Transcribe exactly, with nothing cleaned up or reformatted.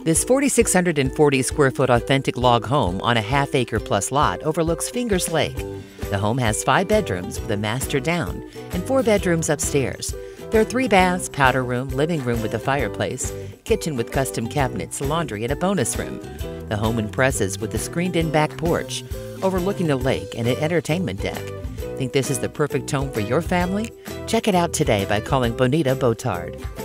This four thousand six hundred forty square foot authentic log home on a half acre plus lot overlooks Fingers Lake. The home has five bedrooms with a master down and four bedrooms upstairs. There are three baths, powder room, living room with a fireplace, kitchen with custom cabinets, laundry, and a bonus room. The home impresses with a screened-in back porch overlooking the lake and an entertainment deck. Think this is the perfect home for your family? Check it out today by calling Bonita Botard.